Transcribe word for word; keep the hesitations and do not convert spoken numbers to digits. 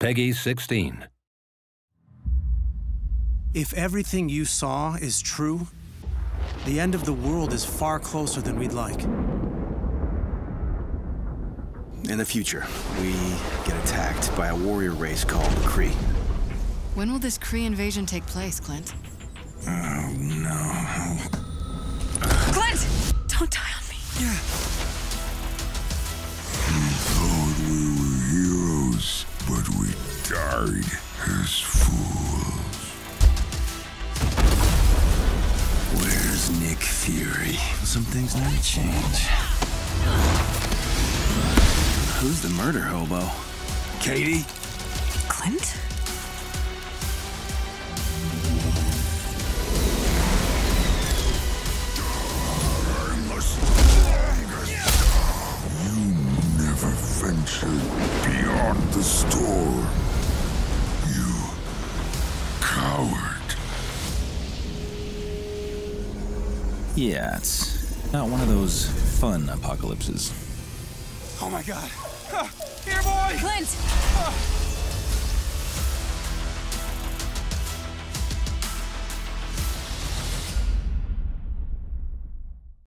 Peggy sixteen. If everything you saw is true, the end of the world is far closer than we'd like. In the future, we get attacked by a warrior race called the Kree. When will this Kree invasion take place, Clint? Oh, no. Clint! Don't die on me. Yeah. We thought we were heroes, but we died as fools. Where's Nick Fury? Some things never change. Who's the murder hobo? Katie? Clint? Beyond the storm, you coward. Yeah, it's not one of those fun apocalypses. Oh my God. Here, boy! Clint!